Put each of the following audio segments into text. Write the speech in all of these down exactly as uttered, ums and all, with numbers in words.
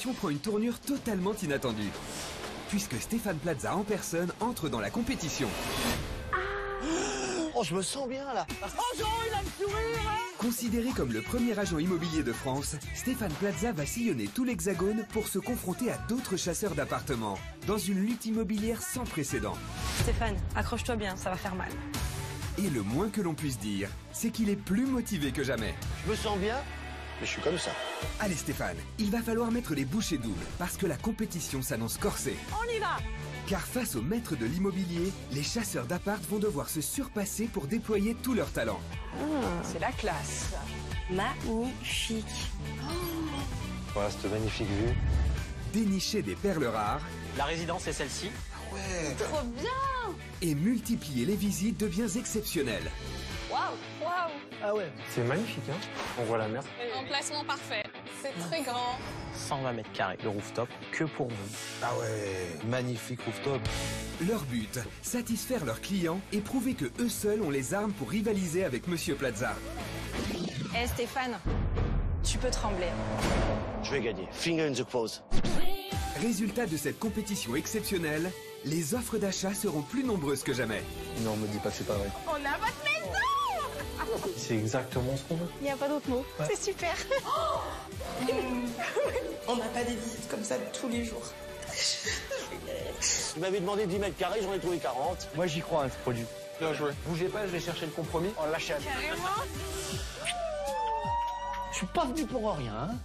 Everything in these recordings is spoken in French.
compétition prend une tournure totalement inattendue. Puisque Stéphane Plaza en personne entre dans la compétition. Oh, je me sens bien là. Oh, Jean, il a le sourire, hein. Considéré comme le premier agent immobilier de France, Stéphane Plaza va sillonner tout l'Hexagone pour se confronter à d'autres chasseurs d'appartements, dans une lutte immobilière sans précédent. Stéphane, accroche-toi bien, ça va faire mal. Et le moins que l'on puisse dire, c'est qu'il est plus motivé que jamais. Je me sens bien, mais je suis comme ça. Allez Stéphane, il va falloir mettre les bouchées doubles, parce que la compétition s'annonce corsée. On y va! Car face aux maîtres de l'immobilier, les chasseurs d'appart vont devoir se surpasser pour déployer tout leur talent. Mmh, c'est la classe. Magnifique. Voilà cette magnifique vue. Dénicher des perles rares. La résidence est celle-ci. Ah ouais. Trop bien! Et multiplier les visites de biens exceptionnels. Waouh! Waouh! Ah ouais. C'est magnifique, hein. On voit la mer. Emplacement parfait. C'est très grand. cent vingt mètres carrés de rooftop, que pour vous. Ah ouais, magnifique rooftop. Leur but, satisfaire leurs clients et prouver que eux seuls ont les armes pour rivaliser avec Monsieur Plaza. Hé hey Stéphane, tu peux trembler. Je vais gagner. Finger in the pose. Résultat de cette compétition exceptionnelle, les offres d'achat seront plus nombreuses que jamais. Non, me dis pas que c'est pas vrai. On a votre maison! C'est exactement ce qu'on veut. Il n'y a pas d'autre mot. C'est super. On n'a pas des visites comme ça tous les jours. Tu m'avais demandé dix mètres carrés, j'en ai trouvé quarante. Moi, j'y crois à ce produit. Bien joué. Bougez pas, je vais chercher le compromis. On l'achète. Carrément. Je suis pas venu pour rien, hein.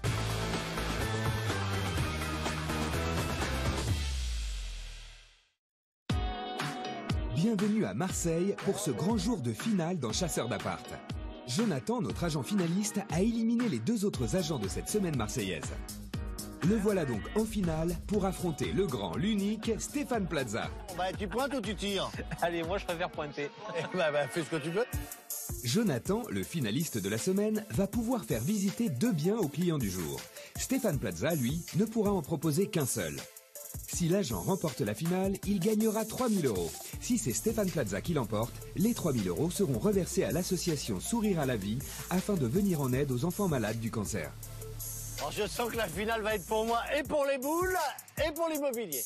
Bienvenue à Marseille pour ce grand jour de finale dans Chasseurs d'appart. Jonathan, notre agent finaliste, a éliminé les deux autres agents de cette semaine marseillaise. Le voilà donc en finale pour affronter le grand, l'unique Stéphane Plaza. Bah, tu pointes ou tu tires? Allez, moi je préfère pointer. Bah, bah, fais ce que tu veux. Jonathan, le finaliste de la semaine, va pouvoir faire visiter deux biens aux clients du jour. Stéphane Plaza, lui, ne pourra en proposer qu'un seul. Si l'agent remporte la finale, il gagnera trois mille euros. Si c'est Stéphane Plaza qui l'emporte, les trois mille euros seront reversés à l'association Sourire à la vie afin de venir en aide aux enfants malades du cancer. Alors, je sens que la finale va être pour moi et pour les boules et pour l'immobilier.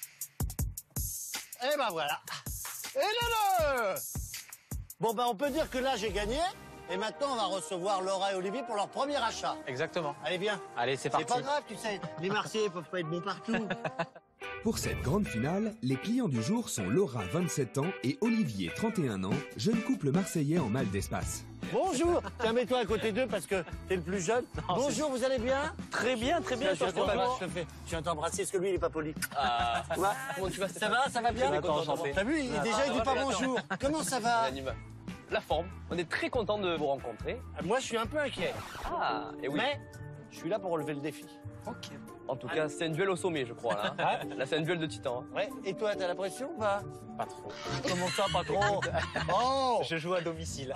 Et ben voilà. Et le Bon, ben on peut dire que là j'ai gagné. Et maintenant on va recevoir Laura et Olivier pour leur premier achat. Exactement. Allez, viens. Allez, c'est parti. C'est pas grave, tu sais. Les Marseillais peuvent pas être bons partout. Pour cette grande finale, les clients du jour sont Laura, vingt-sept ans, et Olivier, trente et un ans, jeune couple marseillais en mal d'espace. Bonjour. Tiens, mets-toi à côté d'eux parce que t'es le plus jeune. Non, Bonjour, vous allez bien? Très bien, très bien. Tiens, je Toi, viens Stéphane. t'embrasser, je te fais- je viens t'embrasser, est-ce que lui il est pas poli? Ah, Ouais. comment tu vas, Ça Stéphane? va, ça va bien? Attends, enchanté. T'as vu, il- déjà il dit pas bonjour. Comment ça va? La forme. On est très content de vous rencontrer. Moi je suis un peu inquiet. Ah, et oui. Mais je suis là pour relever le défi. Ok. En tout cas, c'est un duel au sommet, je crois. Là, hein. Là c'est un duel de titans. Hein. Ouais. Et toi, t'as la pression ou pas? Pas trop. Comment ça, pas trop? Oh. Je joue à domicile.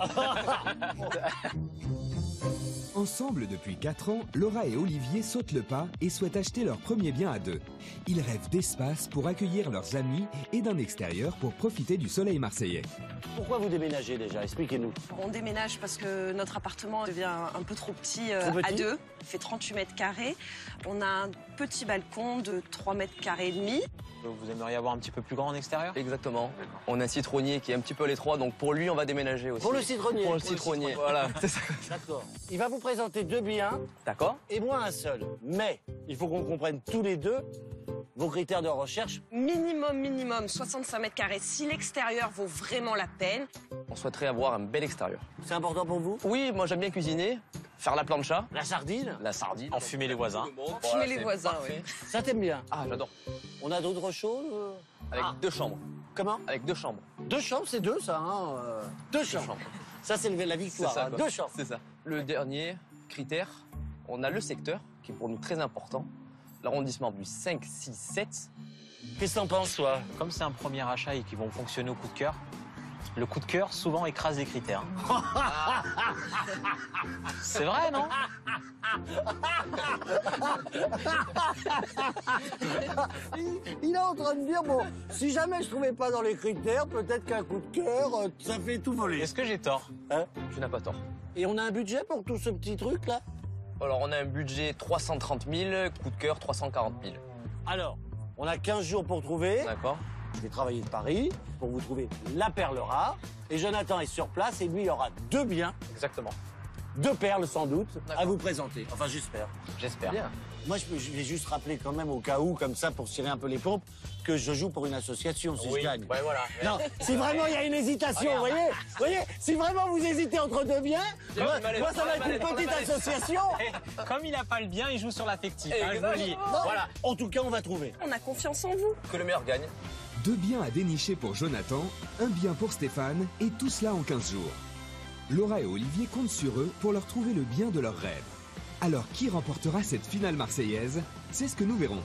Ensemble depuis quatre ans, Laura et Olivier sautent le pas et souhaitent acheter leur premier bien à deux. Ils rêvent d'espace pour accueillir leurs amis et d'un extérieur pour profiter du soleil marseillais. Pourquoi vous déménagez déjà? Expliquez-nous. On déménage parce que notre appartement devient un peu trop petit, euh, Trop petit à deux. Il fait trente-huit mètres carrés. On a un petit balcon de trois mètres carrés et demi. Vous aimeriez avoir un petit peu plus grand en extérieur? Exactement. On a un citronnier qui est un petit peu à l'étroit, donc pour lui, on va déménager aussi. Pour le citronnier. Pour le citronnier, voilà. C'est ça. D'accord. Il va vous présenter deux biens D'accord. et moi un seul. Mais il faut qu'on comprenne tous les deux vos critères de recherche. Minimum, minimum, soixante-cinq mètres carrés. Si l'extérieur vaut vraiment la peine. On souhaiterait avoir un bel extérieur. C'est important pour vous? Oui, moi j'aime bien cuisiner, faire la plancha, La sardine? la sardine. Enfumer les voisins. Fumer les voisins, oui. Ça t'aime bien? Ah, j'adore. On a d'autres choses? euh Avec Ah. deux chambres. Comment? Avec deux chambres. Deux chambres, c'est deux ça, hein euh, Deux chambres. chambres. Ça, c'est le- la C'est victoire. ça, hein. quoi. Deux chambres. C'est ça. Le dernier critère, on a le secteur, qui est pour nous très important. L'arrondissement du cinq, six, sept. Qu'est-ce que t'en penses, toi? Comme c'est un premier achat et qu'ils vont fonctionner au coup de cœur, le coup de cœur souvent écrase les critères. C'est vrai, non? il, il est en train de dire, bon, si jamais je trouvais pas dans les critères, peut-être qu'un coup de cœur, euh, ça fait tout voler. Est-ce que j'ai tort? Hein? Tu n'as pas tort. Et on a un budget pour tout ce petit truc, là? Alors, on a un budget trois cent trente mille, coup de cœur trois cent quarante mille. Alors, on a quinze jours pour trouver. D'accord. J'ai travaillé de Paris pour vous trouver la perle rare. Et Jonathan est sur place et lui, il aura deux biens, Exactement. deux perles sans doute, D'accord. à vous présenter. Enfin, j'espère. J'espère. Bien. Moi, je, je vais juste rappeler quand même au cas où, comme ça, pour tirer un peu les pompes, que je joue pour une association si Oui. je gagne. Ouais, voilà. Non, si vraiment il y a une hésitation, vous voyez, vous voyez, si vraiment vous hésitez entre deux biens, J'ai moi, mal, mal, moi, ça va mal, être une mal, petite mal, mal. association. Comme il n'a pas le bien, il joue sur l'affectif. Hein, je vous le dis. Non, Voilà. En tout cas, on va trouver. On a confiance en vous. Que le meilleur gagne. Deux biens à dénicher pour Jonathan, un bien pour Stéphane, et tout cela en quinze jours. Laura et Olivier comptent sur eux pour leur trouver le bien de leurs rêves. Alors, qui remportera cette finale marseillaise? C'est ce que nous verrons.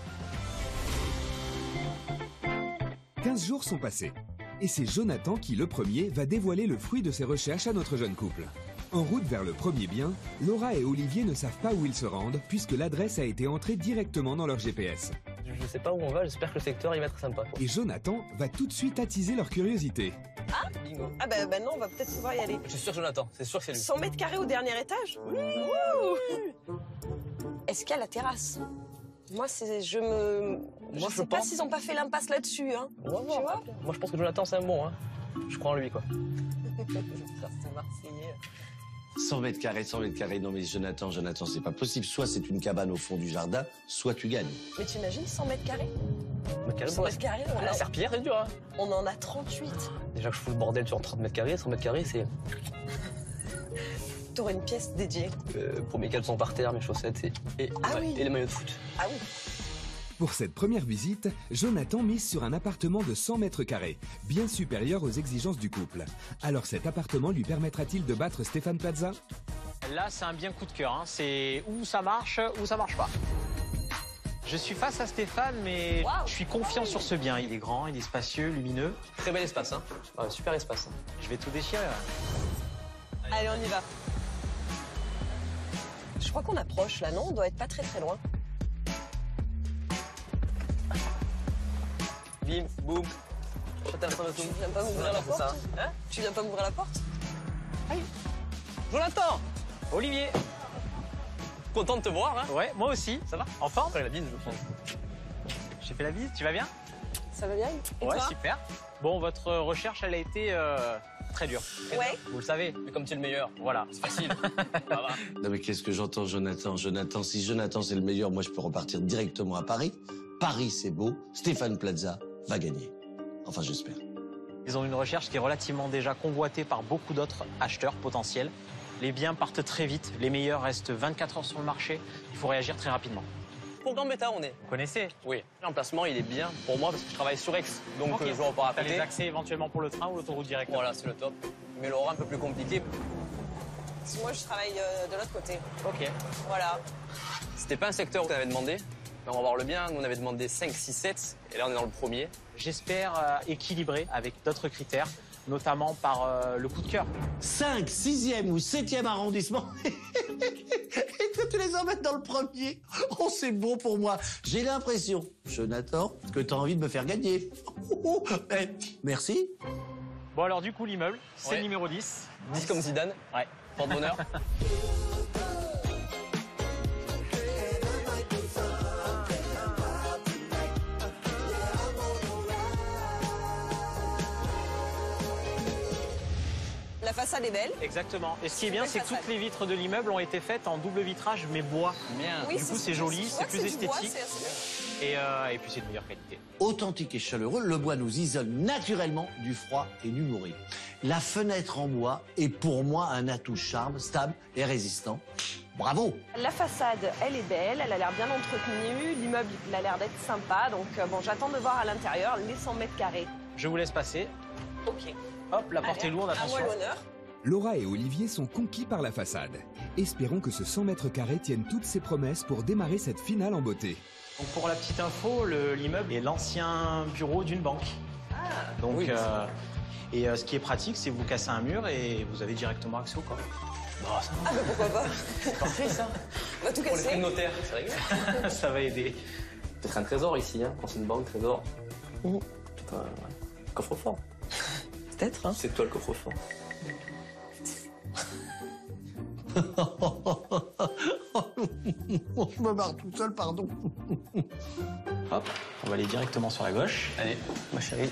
quinze jours sont passés. Et c'est Jonathan qui, le premier, va dévoiler le fruit de ses recherches à notre jeune couple. En route vers le premier bien, Laura et Olivier ne savent pas où ils se rendent, puisque l'adresse a été entrée directement dans leur G P S. Je sais pas où on va, j'espère que le secteur il va être sympa. Et Jonathan va tout de suite attiser leur curiosité. Bingo. Ah bah maintenant, on va peut-être pouvoir y aller. Je suis sûr, Jonathan, c'est sûr que c'est lui. cent mètres carrés au dernier étage. Est-ce qu'il y a la terrasse? Moi, c'est, je me, je Moi, je sais pas pense. s'ils ont pas fait l'impasse là-dessus, hein. On va Tu voir. vois? Moi, je pense que Jonathan, c'est un bon, hein. Je crois en lui, quoi. C'est Marseillais. cent mètres carrés, cent mètres carrés. Non mais Jonathan, Jonathan, c'est pas possible. Soit c'est une cabane au fond du jardin, soit tu gagnes. Mais tu imagines cent mètres carrés? Mais calme, cent mètres carrés, on, La a- serpillière, c'est dur, hein. on en a trente-huit. Déjà que je fous le bordel sur trente mètres carrés, cent mètres carrés, c'est T'aurais une pièce dédiée. euh, pour mes caleçons par terre, mes chaussettes et, et, Ah ouais, oui. et les maillots de foot. Ah oui. Pour cette première visite, Jonathan mise sur un appartement de cent mètres carrés, bien supérieur aux exigences du couple. Alors cet appartement lui permettra-t-il de battre Stéphane Plaza? Là, c'est un bien coup de cœur. Hein. C'est où ça marche, ou ça marche pas. Je suis face à Stéphane, mais Wow. je suis confiant sur ce bien. Il est grand, il est spacieux, lumineux. Très bel espace, hein. Ouais, super espace. Hein. Je vais tout déchirer. là. Allez, on y va. Je crois qu'on approche là, non? On doit être pas très très loin. Bim, boum. Chacun son Tu viens pas m'ouvrir la C'est porte? ça. Hein? Tu viens pas m'ouvrir la porte? Jonathan, Olivier. content de te voir, hein. Ouais, moi aussi. Ça va? En forme? Après la bise, je pense. J'ai fait la bise, tu vas bien? Ça va bien? Et Ouais, toi? super. Bon, votre recherche, elle a été euh, très dure. Ouais. Vous le savez. Mais comme tu es le meilleur, Voilà. c'est facile. Ça va. Non mais qu'est-ce que j'entends, Jonathan? Jonathan, si Jonathan c'est le meilleur, moi je peux repartir directement à Paris. Paris c'est beau, Stéphane Plaza va gagner. Enfin j'espère. Ils ont une recherche qui est relativement déjà convoitée par beaucoup d'autres acheteurs potentiels. Les biens partent très vite, les meilleurs restent vingt-quatre heures sur le marché. Il faut réagir très rapidement. Pour Gambetta, on est. Vous connaissez? Oui. L'emplacement, il est bien pour moi parce que je travaille sur Aix. Donc Ok. euh, je repars à T'as les côté. accès éventuellement pour le train ou l'autoroute directement? Voilà, c'est le top. Mais l'aura un peu plus compliqué. Parce que moi, je travaille euh, de l'autre côté. Ok. Voilà. C'était pas un secteur où tu avais demandé. Mais on va voir le bien. Nous, on avait demandé cinq, six, sept. Et là, on est dans le premier. J'espère euh, équilibrer avec d'autres critères, notamment par euh, le coup de cœur. cinq, sixième ou septième arrondissement. Et toi, tu les emmènes dans le premier. Oh, c'est bon pour moi. J'ai l'impression, Jonathan, que tu as envie de me faire gagner. Oh, oh. Eh, merci. Bon alors du coup l'immeuble, c'est Ouais. le numéro dix. dix comme Zidane. Ouais. Porte-bonheur. La façade est belle. Exactement. Et ce qui est bien, Belle c'est que façade. toutes les vitres de l'immeuble ont été faites en double vitrage mais bois. Bien. Oui, Du coup, c'est je joli, vois c'est que plus du bois, esthétique. c'est assez bien. Et, euh, et puis c'est de meilleure qualité. Authentique et chaleureux, le bois nous isole naturellement du froid et du bruit. La fenêtre en bois est pour moi un atout charme, stable et résistant. Bravo! La façade, elle est belle, elle a l'air bien entretenue, l'immeuble il a l'air d'être sympa, donc euh, bon, j'attends de voir à l'intérieur les cent mètres carrés. Je vous laisse passer. Ok. Hop, la porte Allez, est lourde, à moi attention. l'honneur. Laura et Olivier sont conquis par la façade. Espérons que ce cent mètres carrés tienne toutes ses promesses pour démarrer cette finale en beauté. Donc pour la petite info, le- l'immeuble est l'ancien bureau d'une banque. Donc, oui, euh, et euh, ce qui est pratique, c'est que vous cassez un mur et vous avez directement accès au coffre. Bon, ça, Ah bah pourquoi pas. C'est parfait, ça. On va tout Pour les frais casser. de notaire, c'est réglé. ça va aider. Peut-être un trésor ici, hein. Quand c'est une banque, trésor. Peut-être un ouais. coffre-fort. Peut-être, hein. C'est toi le coffre-fort. Je me barre tout seul, pardon. Hop, on va aller directement sur la gauche. Allez, ma chérie.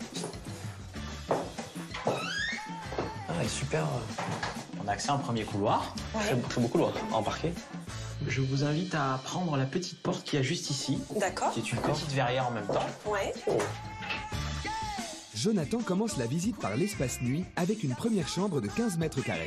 Ah, super. On a accès à un premier couloir. Très, très beau couloir, en parquet. Je vous invite à prendre la petite porte qui est juste ici, D'accord. qui est une petite verrière en même temps. Ouais. Jonathan commence la visite par l'espace nuit avec une première chambre de quinze mètres carrés.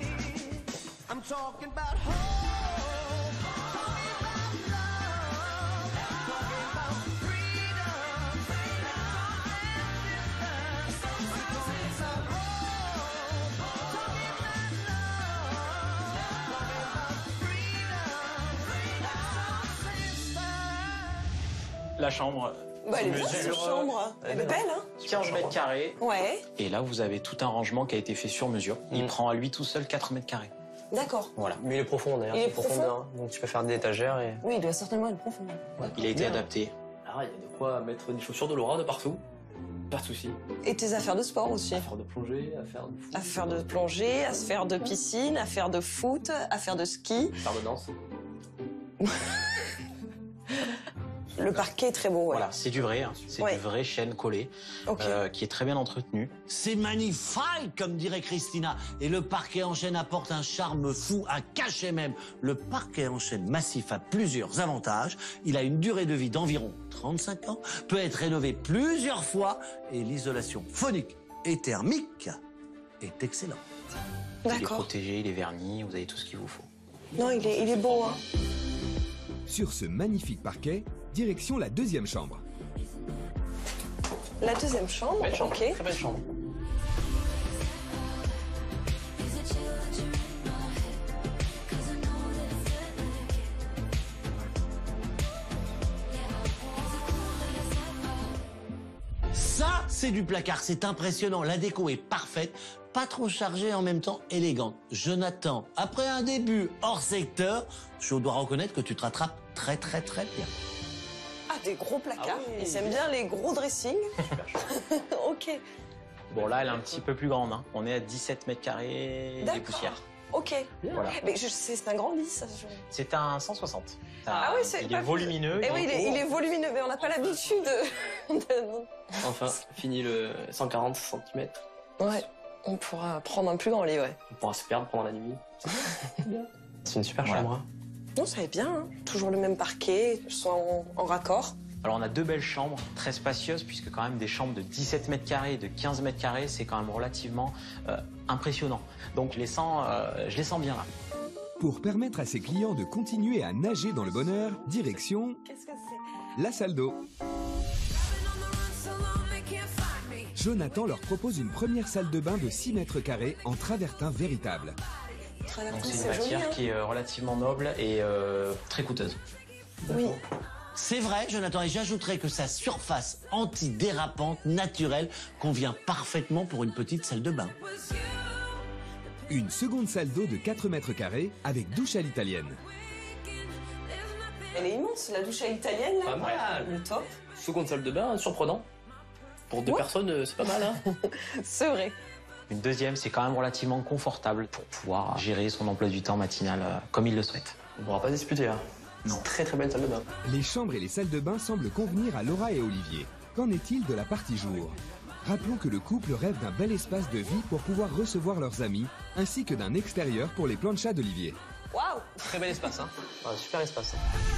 La chambre. Bah, elle est bien, mesure, cette chambre. Elle est belle, hein? quinze mètres carrés. Ouais. Et là, vous avez tout un rangement qui a été fait sur mesure. Il Mm. prend à lui tout seul quatre mètres carrés. D'accord. Voilà. Mais il est profond d'ailleurs. Il c'est est profond profondeur, hein. Donc tu peux faire des étagères et. Oui, il doit certainement être profond. Il a été Bien. adapté. Ah, il y a de quoi mettre des chaussures de Laura de partout. Pas de soucis. Et tes affaires de sport aussi. À faire de plongée, à faire de foot, À faire de plongée, à se faire de piscine, à faire de foot, à faire de ski. à faire de danse. Le parquet est très beau, ouais. Voilà, c'est du vrai. hein. C'est Ouais. du vrai chêne collé, Ok. euh, qui est très bien entretenu. C'est magnifique, comme dirait Christina. Et le parquet en chêne apporte un charme fou, à cacher même. Le parquet en chêne massif a plusieurs avantages. Il a une durée de vie d'environ trente-cinq ans, peut être rénové plusieurs fois et l'isolation phonique et thermique est excellente. Il est D'accord. protégé, il est verni, vous avez tout ce qu'il vous faut. Non, il est, il est beau, hein. Sur ce magnifique parquet, direction la deuxième chambre. La deuxième chambre, Belle chambre, ok. très belle chambre. Ça, c'est du placard, c'est impressionnant. La déco est parfaite, pas trop chargée, en même temps élégante. Jonathan, après un début hors secteur, je dois reconnaître que tu te rattrapes très très très bien. Ah, des gros placards. Ah oui. Ils aiment bien les gros dressings. Ok. Bon, là, elle est un petit peu plus grande. hein. On est à dix-sept mètres carrés, des D'accord. poussières. Ok. Voilà. Mais je- c'est c'est un grand lit, ça. je- C'est un cent soixante. Ah oui, c'est Il pas est volumineux. Eh oui, il est, haut. il est volumineux, mais on n'a pas l'habitude. de- Enfin, fini le cent quarante centimètres. Ouais. On pourra prendre un plus grand lit, ouais. On pourra se perdre pendant la nuit. C'est une super Voilà. chambre. hein. Non, ça va bien. hein. Toujours le même parquet, soit en, en raccord. Alors, on a deux belles chambres, très spacieuses, puisque quand même des chambres de dix-sept mètres carrés et de quinze mètres carrés, c'est quand même relativement euh, impressionnant. Donc, je les sens, euh, je les sens bien là. Pour permettre à ses clients de continuer à nager dans le bonheur, direction Qu'est-ce que c'est? la salle d'eau. Jonathan leur propose une première salle de bain de six mètres carrés en travertin véritable. Travertin, Donc, c'est une c'est joli, matière hein. qui est euh, relativement noble et euh, très coûteuse. Oui. C'est vrai, Jonathan, et j'ajouterais que sa surface antidérapante naturelle convient parfaitement pour une petite salle de bain. Une seconde salle d'eau de quatre mètres carrés avec douche à l'italienne. Elle est immense, la douche à l'italienne, là. Pas mal. Le top. Seconde salle de bain, surprenant. Pour deux Ouais. personnes, euh, c'est pas mal. Hein. C'est vrai. Une deuxième, c'est quand même relativement confortable pour pouvoir gérer son emploi du temps matinal euh, comme il le souhaite. On pourra pas disputer. Hein. Non. Très très belle salle de bain. Les chambres et les salles de bain semblent convenir à Laura et Olivier. Qu'en est-il de la partie jour? Rappelons que le couple rêve d'un bel espace de vie pour pouvoir recevoir leurs amis, ainsi que d'un extérieur pour les planchas d'Olivier. Waouh. Très bel espace. Hein. Ouais, super espace.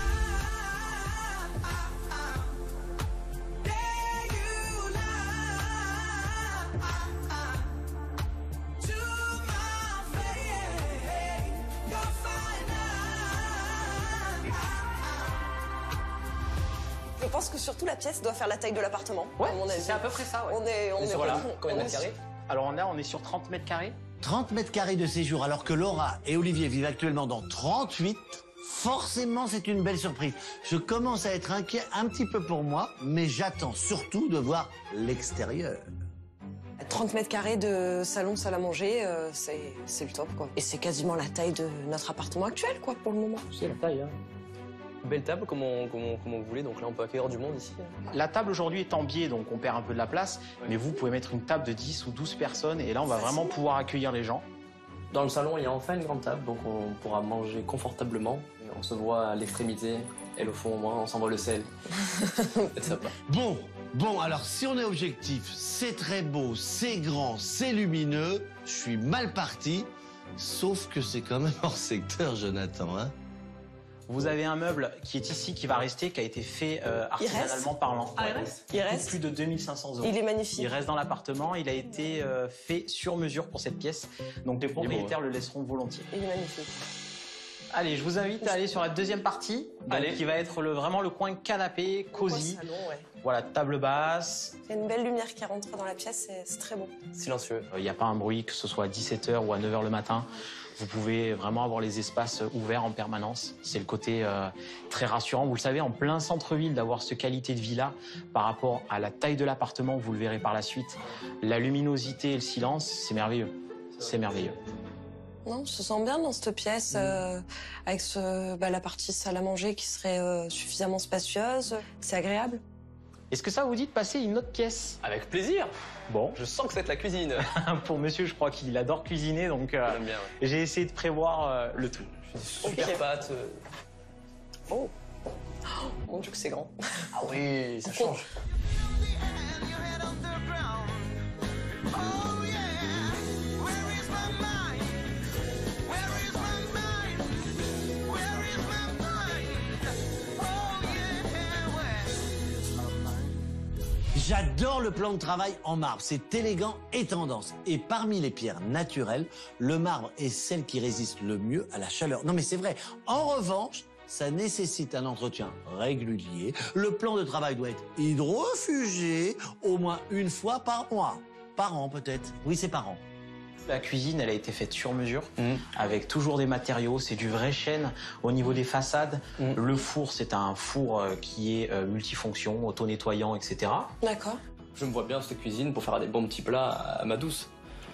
Je pense que surtout la pièce doit faire la taille de l'appartement, à mon avis. c'est à peu près ça. Ouais. On est, on On est est sur voilà, on- combien de on mètres est- carrés? Alors on a, on est sur trente mètres carrés. trente mètres carrés de séjour, alors que Laura et Olivier vivent actuellement dans trente-huit. Forcément, c'est une belle surprise. Je commence à être inquiet un petit peu pour moi, mais j'attends surtout de voir l'extérieur. trente mètres carrés de salon, salle à manger, euh, c'est c'est le top, quoi. Et c'est quasiment la taille de notre appartement actuel, quoi, pour le moment. C'est la taille. Hein. Belle table, comme on, comme, on, comme on voulait. Donc là, on peut accueillir du monde ici. La table aujourd'hui est en biais, donc on perd un peu de la place. Mais vous pouvez mettre une table de dix ou douze personnes et là, on va vraiment pouvoir accueillir les gens. Dans le salon, il y a enfin une grande table, donc on pourra manger confortablement. On se voit à l'extrémité, elle au fond, moi, on s'envoie le sel. C'est sympa. Bon, bon, alors si on est objectif, c'est très beau, c'est grand, c'est lumineux, je suis mal parti, sauf que c'est quand même hors secteur, Jonathan, hein. Vous avez un meuble qui est ici, qui va rester, qui a été fait euh, artisanalement parlant. Ah, il reste Il reste. Plus de deux mille cinq cents euros. Il est magnifique. Il reste dans l'appartement, il a été euh, fait sur mesure pour cette pièce. Donc les propriétaires le laisseront volontiers. Il est magnifique. Allez, je vous invite à aller sur la deuxième partie, donc, Allez. qui va être le, vraiment le coin canapé, cosy. Salon, ouais. Voilà, table basse. Il y a une belle lumière qui rentre dans la pièce, c'est- c'est très beau. Silencieux. Il n'y a pas un bruit, que ce soit à dix-sept heures ou à neuf heures le matin. Vous pouvez vraiment avoir les espaces ouverts en permanence. C'est le côté euh, très rassurant. Vous le savez, en plein centre-ville, d'avoir cette qualité de vie-là par rapport à la taille de l'appartement, vous le verrez par la suite. La luminosité et le silence, c'est merveilleux. C'est merveilleux. Non, on se sent bien dans cette pièce, euh, avec ce, bah, la partie salle à manger qui serait euh, suffisamment spacieuse. C'est agréable. Est-ce que ça vous dit de passer une autre pièce? Avec plaisir. Bon, Je sens que c'est de la cuisine. pour monsieur, je crois qu'il adore cuisiner, donc euh, J'aime bien, ouais. j'ai essayé de prévoir euh, le tout. Super Ok. pâte. euh. Oh. Mon Dieu que c'est grand. Ah oui, ça change. J'adore le plan de travail en marbre, c'est élégant et tendance. Et parmi les pierres naturelles, le marbre est celle qui résiste le mieux à la chaleur. Non mais c'est vrai. En revanche, ça nécessite un entretien régulier. Le plan de travail doit être hydrofugé au moins une fois par mois. Par an peut-être. Oui, c'est par an. La cuisine, elle a été faite sur mesure, Mmh. avec toujours des matériaux. C'est du vrai chêne. Au niveau des façades, Mmh. le four, c'est un four euh, qui est euh, multifonction, auto-nettoyant, et cetera. D'accord. Je me vois bien cette cuisine pour faire des bons petits plats à ma douce.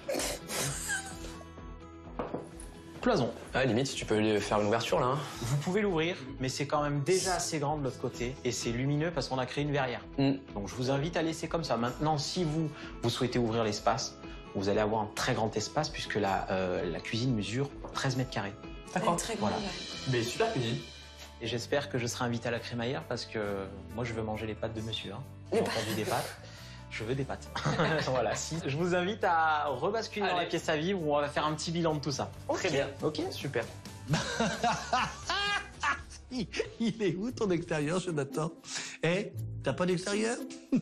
Cloison. Ah, limite, si tu peux lui faire une ouverture là. Hein. Vous pouvez l'ouvrir, mais c'est quand même déjà assez grand de l'autre côté. Et c'est lumineux parce qu'on a créé une verrière. Mmh. Donc je vous invite à laisser comme ça. Maintenant, si vous, vous souhaitez ouvrir l'espace, vous allez avoir un très grand espace puisque la, euh, la cuisine mesure treize mètres carrés. Elle est très grande. Voilà. Ouais. Mais super cuisine. Et j'espère que je serai invité à la crémaillère parce que moi, je veux manger les pâtes de monsieur. Hein. Les J'ai entendu des pâtes. Je veux des pâtes. Voilà. Si. Je vous invite à rebasculer dans Allez. la pièce à vivre où on va faire un petit bilan de tout ça. Très bien. Ok. Super. Il il est où ton extérieur, Jonathan? Eh, t'as pas d'extérieur?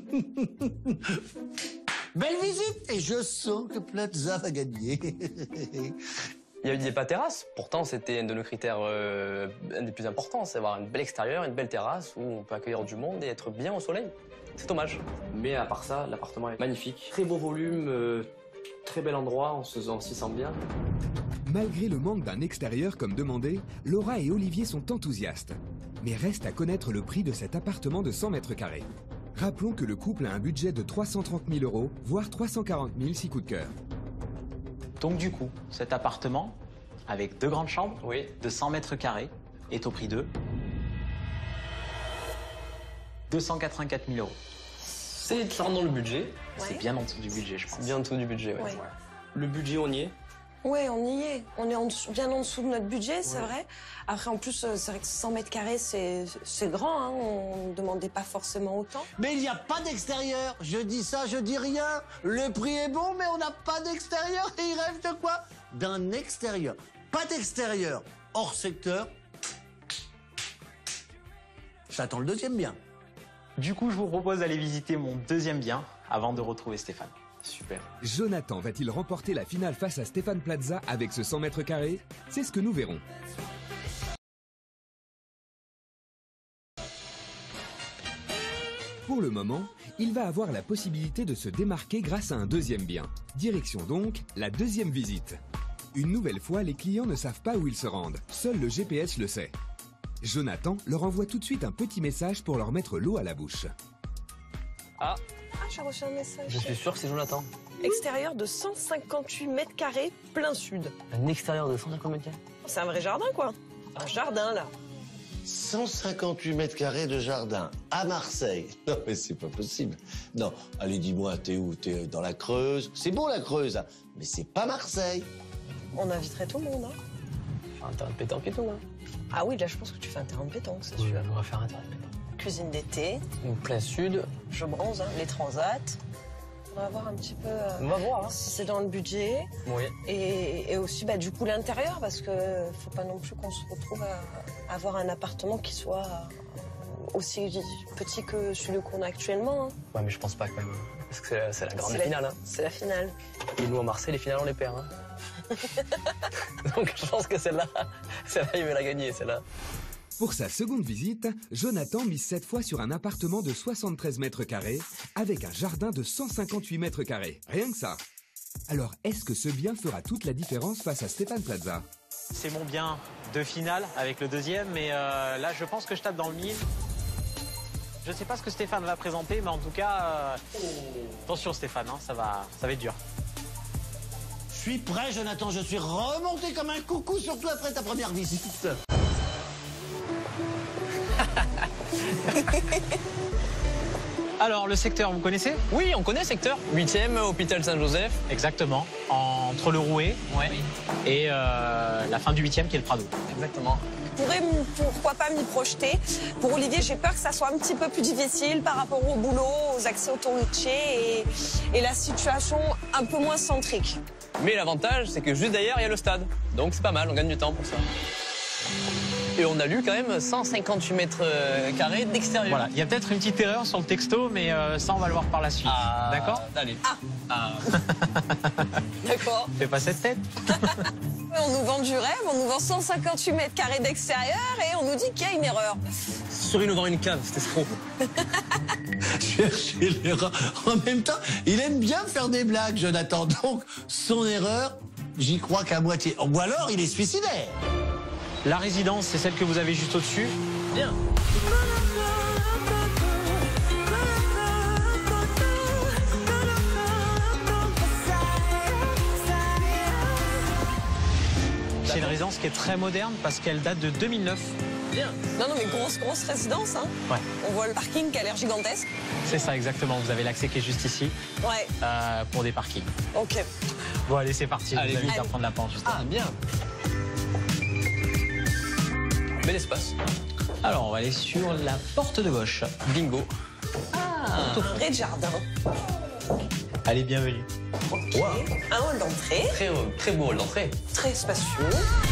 Belle visite! Et je sens que Plaza va gagner. Il n'y avait pas de terrasse. Pourtant, c'était un de nos critères, euh, un des plus importants, c'est avoir une belle extérieur, une belle terrasse où on peut accueillir du monde et être bien au soleil. C'est dommage. Mais à part ça, l'appartement est magnifique. Très beau volume, euh, très bel endroit, on se- on s'y sent bien. Malgré le manque d'un extérieur comme demandé, Laura et Olivier sont enthousiastes. Mais reste à connaître le prix de cet appartement de cent mètres carrés. Rappelons que le couple a un budget de trois cent trente mille euros, voire trois cent quarante mille si coup de cœur. Donc du coup, cet appartement, avec deux grandes chambres, Oui. de cent mètres carrés, est au prix de deux cent quatre-vingt-quatre mille euros. C'est ça rentre dans le budget. C'est Ouais. bien en dessous du budget, je pense. C'est bien en dessous du budget, ouais. Ouais. Le budget, on y est. Ouais, on y est. On est en dessous- bien en dessous de notre budget, c'est vrai. Après, en plus, euh, c'est vrai que cent mètres carrés, c'est c'est grand. Hein. On ne demandait pas forcément autant. Mais il n'y a pas d'extérieur. Je dis ça, je dis rien. Le prix est bon, mais on n'a pas d'extérieur. Et il rêve de quoi? D'un extérieur. Pas d'extérieur. Hors secteur. J'attends le deuxième bien. Du coup, je vous propose d'aller visiter mon deuxième bien avant de retrouver Stéphane. Super. Jonathan va-t-il remporter la finale face à Stéphane Plaza avec ce cent mètres carrés? C'est ce que nous verrons. Pour le moment, il va avoir la possibilité de se démarquer grâce à un deuxième bien. Direction donc la deuxième visite. Une nouvelle fois, les clients ne savent pas où ils se rendent. Seul le G P S le sait. Jonathan leur envoie tout de suite un petit message pour leur mettre l'eau à la bouche. Ah, Ah, j'ai reçu un message. je suis sûr que c'est Jonathan. Extérieur de cent cinquante-huit mètres carrés, plein sud. Un extérieur de cent cinquante mètres carrés. C'est un vrai jardin, quoi. Un jardin, là. cent cinquante-huit mètres carrés de jardin à Marseille. Non, mais c'est pas possible. Non, allez, dis-moi, t'es où? T'es dans la Creuse? C'est bon, la Creuse, hein, mais c'est pas Marseille. On inviterait tout le monde, hein. Enfin, t'as un pété en piéton, là. Ah oui, là, je pense que tu fais un terrain de pétanque, c'est Oui, sûr. on va faire un terrain de pétanque. Cuisine d'été, Donc plein sud. je bronze, hein, les transats. On va voir un petit peu euh, On va voir. Hein. si c'est dans le budget. Oui. Et, et aussi, bah, du coup, l'intérieur, parce que faut pas non plus qu'on se retrouve à, à avoir un appartement qui soit aussi petit que celui qu'on a actuellement. Hein. Ouais, mais je pense pas quand même. Parce que c'est la, c'est la grande C'est la- finale. Hein. C'est la finale. Et nous, à Marseille, les finales, on les perd. Hein. Donc je pense que celle-là, celle-là, il veut la gagner, celle-là. Pour sa seconde visite, Jonathan mise cette fois sur un appartement de soixante-treize mètres carrés avec un jardin de cent cinquante-huit mètres carrés. Rien que ça. Alors, est-ce que ce bien fera toute la différence face à Stéphane Plaza? C'est mon bien de finale avec le deuxième, mais euh, là, je pense que je tape dans le mille. Je ne sais pas ce que Stéphane va présenter, mais en tout cas, euh, attention Stéphane, hein, ça va, ça va être dur. Je suis prêt, Jonathan, je suis remonté comme un coucou, surtout après ta première visite. Alors, le secteur, vous connaissez? Oui, on connaît le secteur. huitième, hôpital Saint-Joseph. Exactement, entre le Rouet Ouais. et euh, la fin du huitième qui est le Prado. Exactement. Je pourrais, m- pourquoi pas m'y projeter. Pour Olivier, j'ai peur que ça soit un petit peu plus difficile par rapport au boulot, aux accès autoroutiers et, et la situation un peu moins centrique. Mais l'avantage, c'est que juste derrière, il y a le stade. Donc c'est pas mal, on gagne du temps pour ça. Et on a lu quand même cent cinquante-huit mètres euh, carrés d'extérieur. Voilà, il y a peut-être une petite erreur sur le texto, mais euh, ça, on va le voir par la suite. Ah, D'accord? Allez. Ah. Ah. D'accord. Fais pas cette tête. On nous vend du rêve, on nous vend cent cinquante-huit mètres carrés d'extérieur et on nous dit qu'il y a une erreur. Sur nous vend une cave, c'était escroc. Chercher l'erreur. En même temps, il aime bien faire des blagues, Jonathan. Donc, son erreur, j'y crois qu'à moitié. Ou alors, il est suicidaire. La résidence, c'est celle que vous avez juste au-dessus. Bien. C'est une résidence qui est très moderne parce qu'elle date de deux mille neuf. Bien. Non, non, mais grosse, grosse résidence. Hein. Ouais. On voit le parking qui a l'air gigantesque. C'est ça, exactement. Vous avez l'accès qui est juste ici Ouais, euh, pour des parkings. ok. Bon, allez, c'est parti. Allez, Je vous invite à allez. prendre la pente juste Ah, bien. Bel espace. Alors, on va aller sur la porte de gauche. Bingo. Un vrai de jardin. Allez, bienvenue. Ok. Un hall d'entrée, Très, euh, très beau hall d'entrée. très spacieux.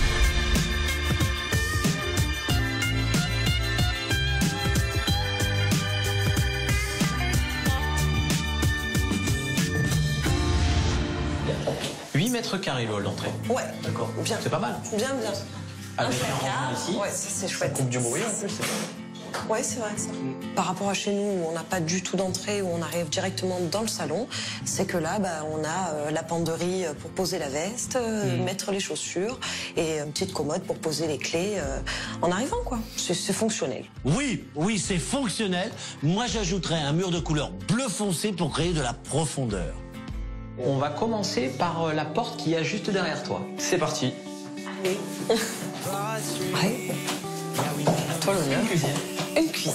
huit mètres carrés le hall d'entrée. Ouais, D'accord. bien. C'est pas mal. Bien, bien. Un Avec un placard. rangement ici. Ouais, ça c'est chouette. Coupe du bruit en plus, c'est bien. Ouais, c'est vrai ça. Par rapport à chez nous, où on n'a pas du tout d'entrée, où on arrive directement dans le salon, c'est que là, bah, on a euh, la penderie pour poser la veste, euh, Mm. mettre les chaussures et une petite commode pour poser les clés euh, en arrivant, quoi. C'est c'est fonctionnel. Oui, oui, c'est fonctionnel. Moi, j'ajouterais un mur de couleur bleu foncé pour créer de la profondeur. On va commencer par euh, la porte qui est juste derrière toi. C'est parti. Oui. Ouais. Toi, le mien. Cuisine. Une cuisine.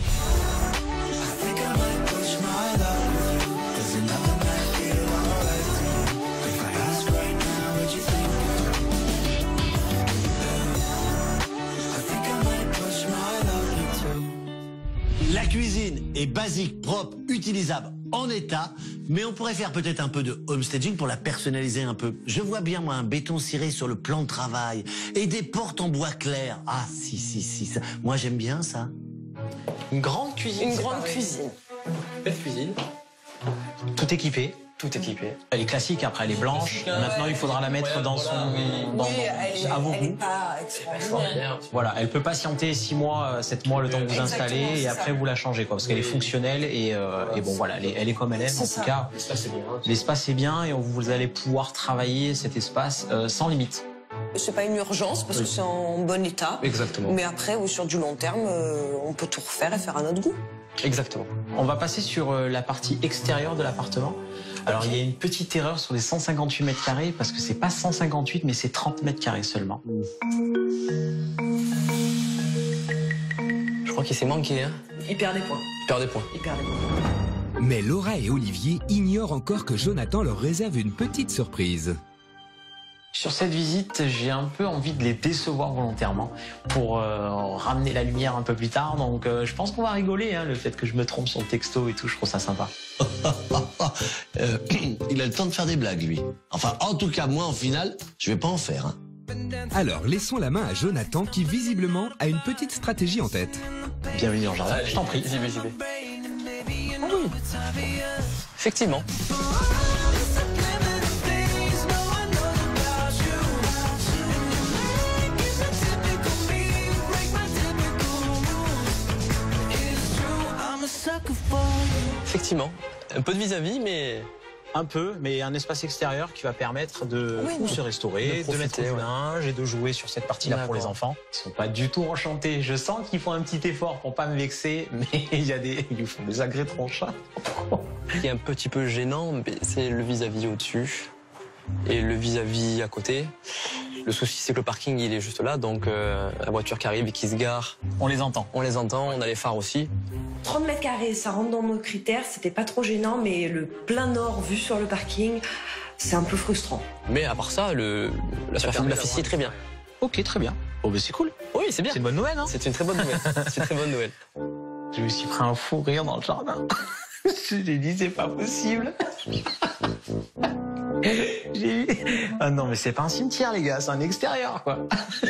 La cuisine est basique, propre, utilisable, en état, mais on pourrait faire peut-être un peu de homestaging pour la personnaliser un peu. Je vois bien, moi, un béton ciré sur le plan de travail et des portes en bois clair. Ah, si, si, si, ça. Moi, j'aime bien ça. Une grande cuisine. Une c'est grande pareil. cuisine. Belle cuisine. Tout équipé. Tout équipé. Elle est classique, après elle est blanche. Maintenant, il faudra la mettre Ouais, dans voilà, son... oui. dans- Oui, elle est, à vos elle est goûts. pas extraordinaire. Voilà, elle peut patienter six mois, sept mois le temps que vous Exactement, installez c'est et ça. après vous la changez quoi, parce qu'elle est fonctionnelle et, euh, et bon voilà, elle est, elle est comme elle est. C'est En ça. tout cas, Ça, c'est bien. l'espace est bien et on- vous allez pouvoir travailler cet espace euh, sans limite. C'est pas une urgence parce que c'est en bon état. Exactement. Mais après, oui, sur du long terme, euh, on peut tout refaire et faire à notre goût. Exactement. On va passer sur euh, la partie extérieure de l'appartement. Alors il y a une petite erreur sur les cent cinquante-huit mètres carrés parce que c'est pas cent cinquante-huit mais c'est trente mètres carrés seulement. Je crois qu'il s'est manqué, hein. Il perd des points. Il perd des points. Il perd des points. Mais Laura et Olivier ignorent encore que Jonathan leur réserve une petite surprise. Sur cette visite, j'ai un peu envie de les décevoir volontairement pour euh, ramener la lumière un peu plus tard. Donc euh, je pense qu'on va rigoler, hein, le fait que je me trompe sur le texto et tout, je trouve ça sympa. euh, il a le temps de faire des blagues, lui. Enfin, en tout cas, moi, en finale, je vais pas en faire. Hein. Alors, laissons la main à Jonathan qui, visiblement, a une petite stratégie en tête. Bienvenue en jardin, je t'en prie. J'y vais, j'y vais. Ah oui. Effectivement. Effectivement. Un peu de vis-à-vis, mais... Un peu, mais un espace extérieur qui va permettre de Oui, ou non. se restaurer, De de, mettre profiter, du ouais. linge et de jouer sur cette partie-là pour les D'accord. enfants. Ils sont pas du tout enchantés. Je sens qu'ils font un petit effort pour pas me vexer, mais il y a des, ils font des agrès tranchants. Ce qui est un petit peu gênant, mais c'est le vis-à-vis au-dessus et le vis-à-vis à côté. Le souci, c'est que le parking, il est juste là, donc euh, la voiture qui arrive et qui se gare, On les entend. on les entend, on a les phares aussi. trente mètres carrés, ça rentre dans nos critères, c'était pas trop gênant, mais le plein nord vu sur le parking, c'est un peu frustrant. Mais à part ça, le, la superficie est très bien. Ok, très bien. Oh, ben c'est cool. Oui, c'est bien. C'est une bonne nouvelle, hein. C'est une très bonne nouvelle. C'est une très bonne nouvelle. Je me suis pris un fou rire dans le jardin. J'ai dit, c'est pas possible. J'ai dit, ah non, mais c'est pas un cimetière, les gars, c'est un extérieur, quoi.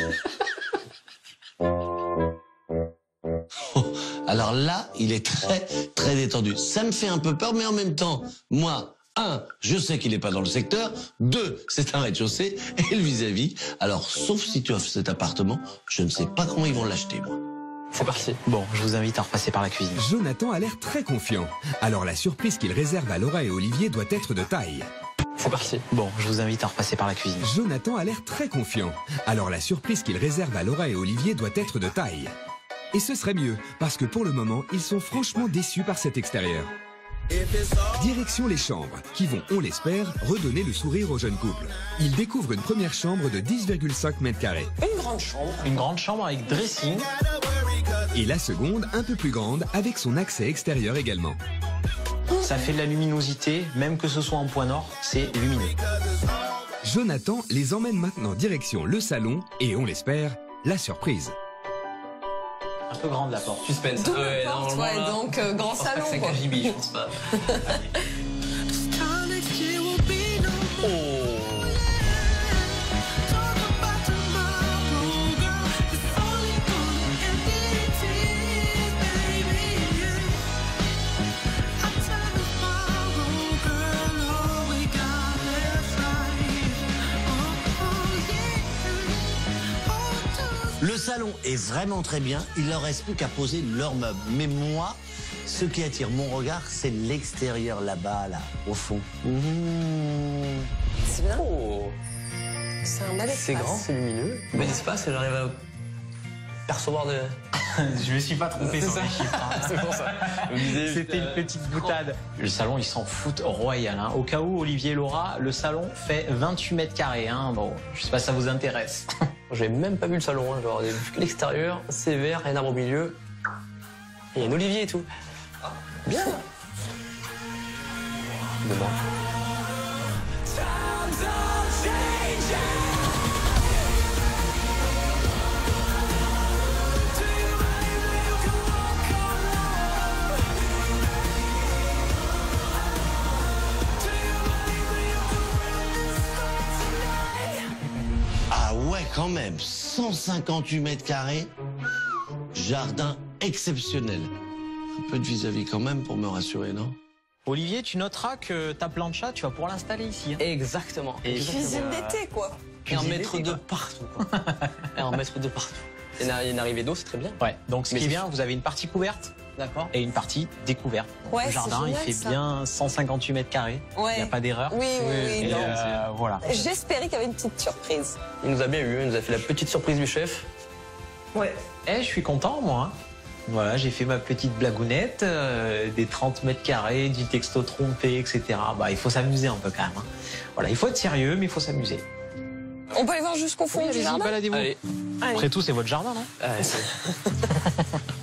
Alors là, il est très, très détendu. Ça me fait un peu peur, mais en même temps, moi, un, je sais qu'il n'est pas dans le secteur. Deux, c'est un rez-de-chaussée. Et le vis-à-vis, alors, sauf si tu offres cet appartement, je ne sais pas comment ils vont l'acheter, moi. C'est parti. Bon, je vous invite à repasser par la cuisine. Jonathan a l'air très confiant. Alors la surprise qu'il réserve à Laura et Olivier doit être de taille. C'est parti. Bon, je vous invite à repasser par la cuisine. Jonathan a l'air très confiant. Alors la surprise qu'il réserve à Laura et Olivier doit être de taille. Et ce serait mieux, parce que pour le moment, ils sont franchement déçus par cet extérieur. Direction les chambres, qui vont, on l'espère, redonner le sourire au jeune couple. Ils découvrent une première chambre de dix virgule cinq mètres carrés. Une grande chambre. Une grande chambre avec dressing. Et la seconde, un peu plus grande, avec son accès extérieur également. Ça fait de la luminosité, même que ce soit en point nord, c'est lumineux. Jonathan les emmène maintenant direction le salon et, on l'espère, la surprise. Un peu grande la porte. Suspense. Double Ouais, porte, normalement, ouais, là, donc euh, grand je pense pas salon, que c'est quoi. un K G B, je pense pas. Oh. Le salon est vraiment très bien. Il leur reste plus qu'à poser leurs meubles. Mais moi, ce qui attire mon regard, c'est l'extérieur là-bas, là, au fond. Mmh. C'est bien. Oh. C'est un bel espace. C'est grand, c'est lumineux. Bel espace et j'arrive à percevoir de... Je me suis pas trompé C'est sur ça. les chiffres. hein. C'est pour ça. Je me disais, C'était une petite boutade. Le salon, ils s'en foutent royal. Hein. Au cas où, Olivier et Laura, le salon fait vingt-huit mètres carrés. Hein. Bon, je sais pas si ça vous intéresse. J'ai même pas vu le salon, hein. Genre, j'ai vu que l'extérieur, c'est vert, il y a un arbre au milieu. Et il y a un olivier et tout. Bien. Demain. Ah ouais, quand même, cent cinquante-huit mètres carrés, jardin exceptionnel. Un peu de vis-à-vis quand même pour me rassurer, non? Olivier, tu noteras que ta plancha, tu vas pouvoir l'installer ici. Hein. Exactement. Et Cuisine d'été, quoi. Et en Cuisine mettre d'été, de quoi. partout. Quoi. Et en mettre de partout. Et une- une arrivée d'eau, c'est très bien. Ouais, donc ce Mais qui est c'est- bien, vous avez une partie couverte, d'accord, et une partie découverte. Donc, Ouais, le c'est jardin, il génial, fait ça. bien cent cinquante-huit mètres carrés. Il Ouais. n'y a pas d'erreur. Oui, oui, oui. Et non. euh, voilà. J'espérais qu'il y avait une petite surprise. Il nous a bien eu, il nous a fait la petite surprise du chef. Ouais. Eh, je suis content, moi. hein. Voilà, j'ai fait ma petite blagounette, euh, des trente mètres carrés, du texto trompé, et cetera. Bah, il faut s'amuser un peu quand même. hein. Voilà, il faut être sérieux, mais il faut s'amuser. On peut aller voir jusqu'au fond Oui, du allez-y, jardin. baladez-vous. Allez. Allez. Après tout, c'est votre jardin, non Allez, c'est-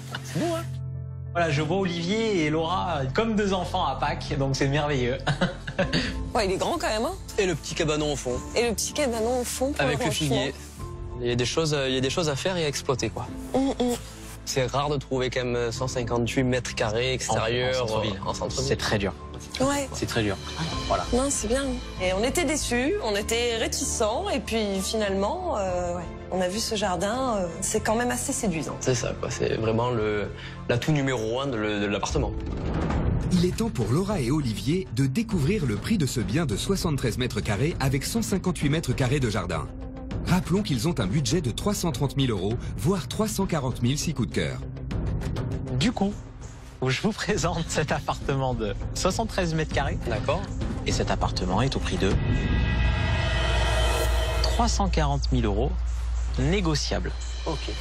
Voilà, je vois Olivier et Laura comme deux enfants à Pâques, donc c'est merveilleux. Ouais, il est grand quand même, hein. Et le petit cabanon au fond. Et le petit cabanon au fond pour Avec le rangement. figuier. Il y a des choses, il y a des choses à faire et à exploiter, quoi. Hum, hum. C'est rare de trouver quand même cent cinquante-huit mètres carrés extérieurs en, en centre-ville. En centre-ville. C'est très dur. Ouais. C'est très dur. Voilà. Non, c'est bien. Et on était déçus, on était réticents, et puis finalement, euh, ouais, on a vu ce jardin, euh, c'est quand même assez séduisant. C'est ça, quoi. C'est vraiment le l'atout numéro un de, le, de l'appartement. Il est temps pour Laura et Olivier de découvrir le prix de ce bien de soixante-treize mètres carrés avec cent cinquante-huit mètres carrés de jardin. Rappelons qu'ils ont un budget de trois cent trente mille euros, voire trois cent quarante mille si coup de cœur. Du coup, je vous présente cet appartement de soixante-treize mètres carrés. D'accord. Et cet appartement est au prix de trois cent quarante mille euros, négociable. Ok.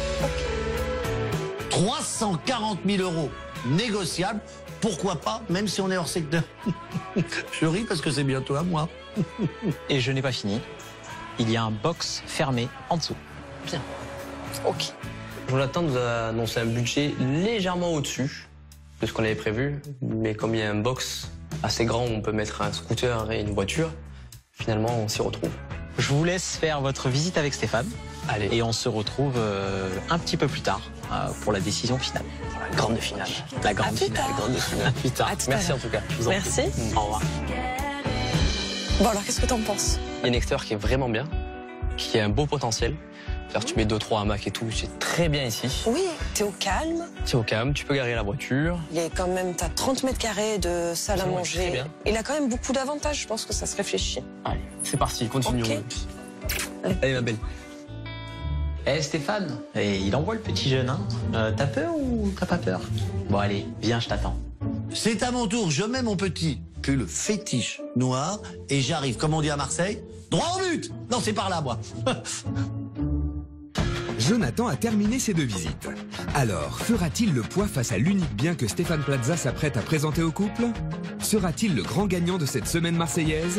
trois cent quarante mille euros négociables. Pourquoi pas, même si on est hors secteur. Je ris parce que c'est bientôt à moi. Et je n'ai pas fini. Il y a un box fermé en dessous. Bien. Ok. Jonathan nous a annoncé un budget légèrement au-dessus de ce qu'on avait prévu. Mais comme il y a un box assez grand où on peut mettre un scooter et une voiture, finalement, on s'y retrouve. Je vous laisse faire votre visite avec Stéphane. Allez. Et on se retrouve euh, un petit peu plus tard euh, pour la décision finale. La grande finale. La grande plus finale. tard. Grande finale. Plus tard. À tout à Merci l'heure. en tout cas. Je vous en prie. Merci. Au revoir. Bon, alors, qu'est-ce que t'en penses? Il y a une extérieur qui est vraiment bien, qui a un beau potentiel. C'est-à-dire, tu mets deux, trois hamacs et tout, c'est très bien ici. Oui, t'es au calme. Tu es au calme, tu peux garer la voiture. Il y a quand même, t'as trente mètres carrés de salle à Ouais, très manger. bien. Il a quand même beaucoup d'avantages, je pense que ça se réfléchit. Allez, c'est parti, continuons. Ok. Allez, ma belle. Eh Stéphane, et il envoie le petit jeune, hein. Euh, t'as peur ou t'as pas peur? Bon allez, viens, je t'attends. C'est à mon tour, je mets mon petit pull fétiche noir et j'arrive, comme on dit à Marseille, droit au but. Non, c'est par là, moi. Jonathan a terminé ses deux visites. Alors, fera-t-il le poids face à l'unique bien que Stéphane Plaza s'apprête à présenter au couple? Sera-t-il le grand gagnant de cette semaine marseillaise?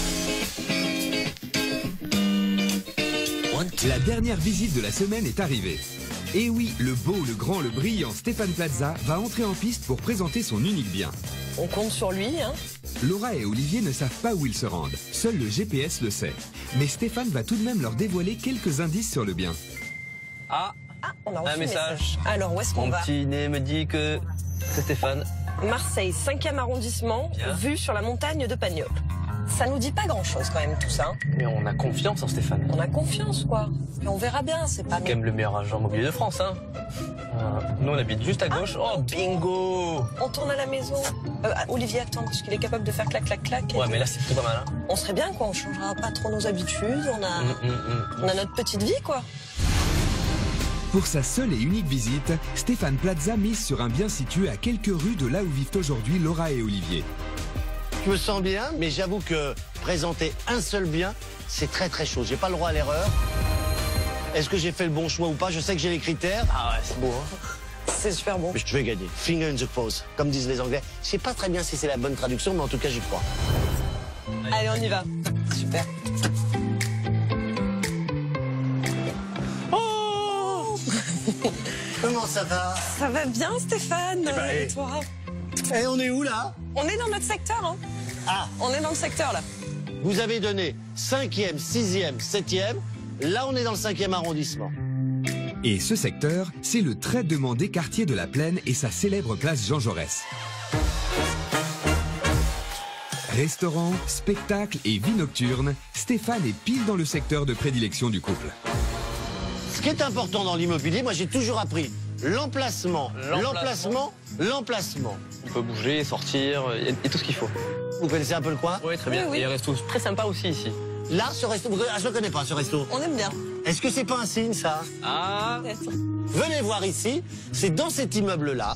La dernière visite de la semaine est arrivée. Et oui, le beau, le grand, le brillant Stéphane Plaza va entrer en piste pour présenter son unique bien. On compte sur lui, hein. Laura et Olivier ne savent pas où ils se rendent. Seul le G P S le sait. Mais Stéphane va tout de même leur dévoiler quelques indices sur le bien. Ah, Ah, on a reçu un message. Alors, où est-ce qu'on Mon va? petit nez me dit que c'est Stéphane. Marseille, cinquième arrondissement, Bien. vue sur la montagne de Pagnol. Ça nous dit pas grand-chose quand même tout ça. Hein. Mais on a confiance en Stéphane. On a confiance quoi. Et on verra bien, c'est pas Quand même le meilleur agent immobilier de France, hein. Euh, nous, on habite juste à gauche. Ah, oh, bingo! On tourne à la maison. Euh, Olivier attend parce qu'il est capable de faire clac clac clac. Ouais, mais là, c'est plutôt pas mal, hein. On serait bien quoi, on changera pas trop nos habitudes, on a, Mm, mm, mm. on a notre petite vie quoi. Pour sa seule et unique visite, Stéphane Plaza mise sur un bien situé à quelques rues de là où vivent aujourd'hui Laura et Olivier. Je me sens bien, mais j'avoue que présenter un seul bien, c'est très très chaud. J'ai pas le droit à l'erreur. Est-ce que j'ai fait le bon choix ou pas? Je sais que j'ai les critères. Ah ouais, c'est beau, hein. C'est super bon. Mais je vais gagner. Finger in the pose, comme disent les Anglais. Je sais pas très bien si c'est la bonne traduction, mais en tout cas, j'y crois. Allez, on y va. Super. Oh Comment ça va? Ça va bien Stéphane? ben, Et eh. toi? Et on est où là? On est dans notre secteur, hein. Ah, On est dans le secteur là. vous avez donné cinquième, sixième, septième. Là, on est dans le cinquième arrondissement. Et ce secteur, c'est le très demandé quartier de la Plaine et sa célèbre place Jean Jaurès. Restaurants, spectacles et vie nocturne, Stéphane est pile dans le secteur de prédilection du couple. Ce qui est important dans l'immobilier, moi j'ai toujours appris l'emplacement, l'emplacement, l'emplacement. On peut bouger, sortir, il y a tout ce qu'il faut. Vous connaissez un peu le coin? Oui, très bien. Oui, oui. Et un resto très sympa aussi ici. Là, ce resto, vous- ah, je ne connais pas ce resto. On aime bien. Est-ce que c'est pas un signe ça? Ah, Venez voir ici, c'est dans cet immeuble-là.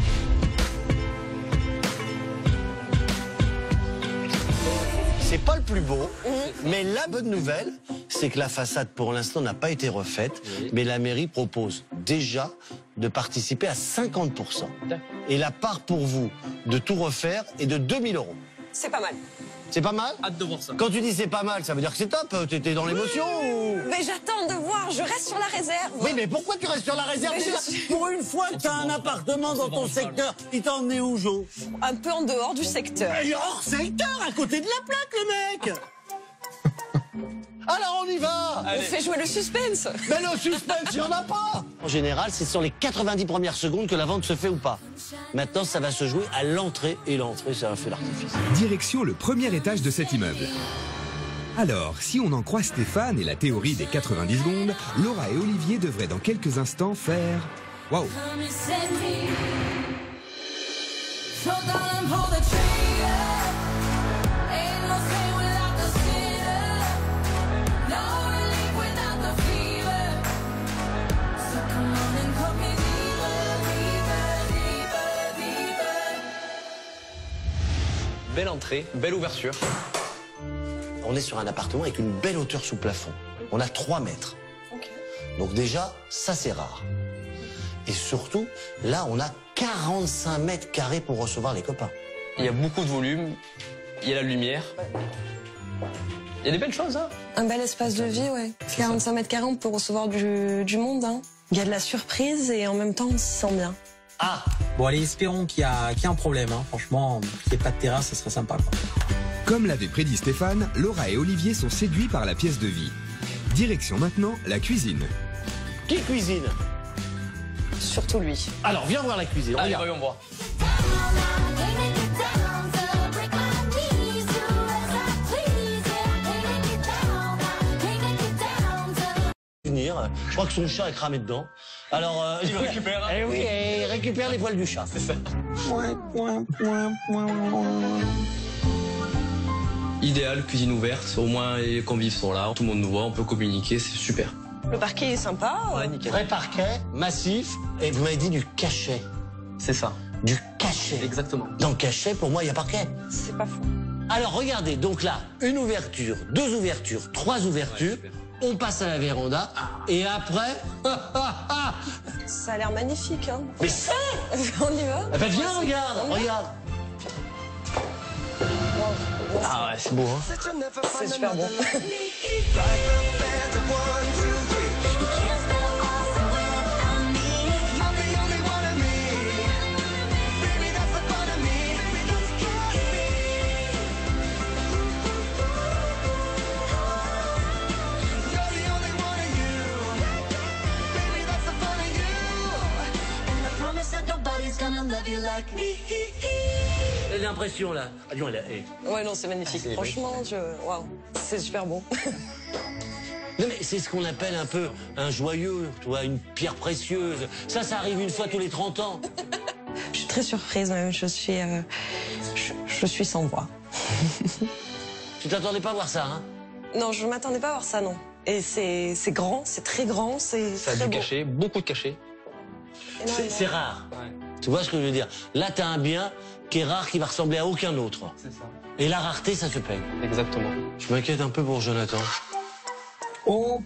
C'est pas le plus beau, mais la bonne nouvelle, c'est que la façade pour l'instant n'a pas été refaite, mais la mairie propose déjà de participer à cinquante pour cent. Et la part pour vous de tout refaire est de deux mille euros. C'est pas mal. C'est pas mal? Hâte de voir ça. Quand tu dis c'est pas mal, ça veut dire que c'est top. T'étais dans l'émotion ou... Mais j'attends de voir, je reste sur la réserve. Oui, mais pourquoi tu restes sur la réserve? Mais Déjà, je suis- pour une fois que t'as un appartement dans ton secteur, il t'a emmené où, Jo? Un peu en dehors du secteur. Il est hors secteur, à côté de la plaque, le mec. Alors on y va. On fait jouer le suspense. Mais le suspense, il n'y en a pas. En général, c'est sur les quatre-vingt-dix premières secondes que la vente se fait ou pas. Maintenant, ça va se jouer à l'entrée, et l'entrée, c'est un feu d'artifice. Direction le premier étage de cet immeuble. Alors, si on en croit Stéphane et la théorie des quatre-vingt-dix secondes, Laura et Olivier devraient dans quelques instants faire... Waouh! Belle entrée, belle ouverture. On est sur un appartement avec une belle hauteur sous plafond. On a trois mètres. Ok. Donc déjà, ça c'est rare. Et surtout, là, on a quarante-cinq mètres carrés pour recevoir les copains. Il y a beaucoup de volume, il y a la lumière. Il y a des belles choses, hein. Un bel espace de vie, ouais. quarante-cinq mètres carrés, on peut recevoir du, du monde, hein. Il y a de la surprise et en même temps, on s'y sent bien. Ah! Bon, allez, espérons qu'il y a, qu'il y a un problème, hein. Franchement, qu'il n'y ait pas de terrasse, ça serait sympa, quoi. Comme l'avait prédit Stéphane, Laura et Olivier sont séduits par la pièce de vie. Direction maintenant la cuisine. Qui cuisine? Surtout lui. Alors, viens voir la cuisine. Allez, Regarde. voyons voir. Venir. Je crois que son chat est cramé dedans. Alors, euh, Il le récupère. Eh oui, et il récupère les poils du chat. C'est ça. Idéal, cuisine ouverte, au moins les convives sont là, tout le monde nous voit, on peut communiquer, c'est super. Le parquet est sympa. Ouais, nickel. Vrai parquet, massif, et vous m'avez dit du cachet. C'est ça. Du cachet. Exactement. Dans le cachet, pour moi, il y a parquet. C'est pas faux. Alors, regardez, donc là, une ouverture, deux ouvertures, trois ouvertures. Ouais, super. On passe à la véranda, et après... Ça a l'air magnifique, hein. Mais c'est... On y va? Eh ben viens, regarde, regarde. Ah ouais, c'est beau, hein. C'est super bon. J'ai l'impression, là. Ah, dis donc, elle est- Ouais, non, c'est magnifique. c'est Franchement, je... Waouh, c'est super bon. Non, mais c'est ce qu'on appelle un peu un joyeux, tu vois, une pierre précieuse. Ça, ça arrive une fois tous les trente ans. Je suis très surprise, même. Je suis... euh, je, je suis sans voix. Tu t'attendais pas à voir ça, hein? Non, je m'attendais pas à voir ça, non. Et c'est c'est grand, c'est très grand, c'est Ça a très du beau. cachet, beaucoup de cachet. C'est c'est rare. Ouais. Tu vois ce que je veux dire? Là, t'as un bien qui est rare, qui va ressembler à aucun autre. C'est ça. Et la rareté, ça se paye. Exactement. Je m'inquiète un peu pour Jonathan. Oh,